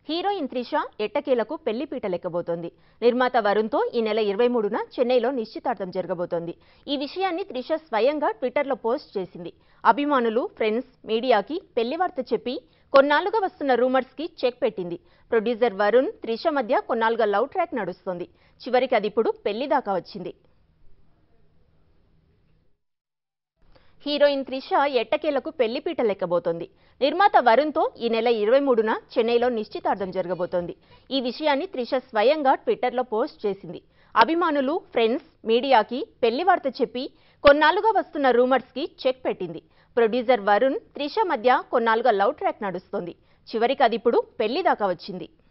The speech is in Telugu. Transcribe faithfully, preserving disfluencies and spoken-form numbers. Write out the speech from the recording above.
హీరోయిన్ త్రిష ఎట్టకేలకు పెళ్లిపీట లెక్కబోతోంది. నిర్మాత వరుణ్తో ఈ నెల ఇరవై మూడున చెన్నైలో నిశ్చితార్థం జరగబోతోంది. ఈ విషయాన్ని త్రిష స్వయంగా ట్విట్టర్లో పోస్ట్ చేసింది. అభిమానులు, ఫ్రెండ్స్, మీడియాకి పెళ్లి వార్త చెప్పి కొన్నాళ్లుగా వస్తున్న రూమర్స్ కి చెక్ పెట్టింది. ప్రొడ్యూసర్ వరుణ్, త్రిష మధ్య కొన్నాళ్లుగా లవ్ ట్రాక్ నడుస్తోంది. చివరికి అది ఇప్పుడు పెళ్లి దాకా వచ్చింది. హీరోయిన్ త్రిష ఎట్టకేలకు పెళ్లిపీట లెక్కబోతోంది. నిర్మాత వరుణ్తో ఈ నెల ఇరవై మూడున చెన్నైలో నిశ్చితార్థం జరగబోతోంది. ఈ విషయాన్ని త్రిష స్వయంగా ట్విట్టర్లో పోస్ట్ చేసింది. అభిమానులు, ఫ్రెండ్స్, మీడియాకి పెళ్లి వార్త చెప్పి కొన్నాళ్లుగా వస్తున్న రూమర్స్ కి చెక్ పెట్టింది. ప్రొడ్యూసర్ వరుణ్, త్రిష మధ్య కొన్నాళ్లుగా లవ్ ట్రాక్ నడుస్తోంది. చివరికి అది ఇప్పుడు పెళ్లి దాకా వచ్చింది.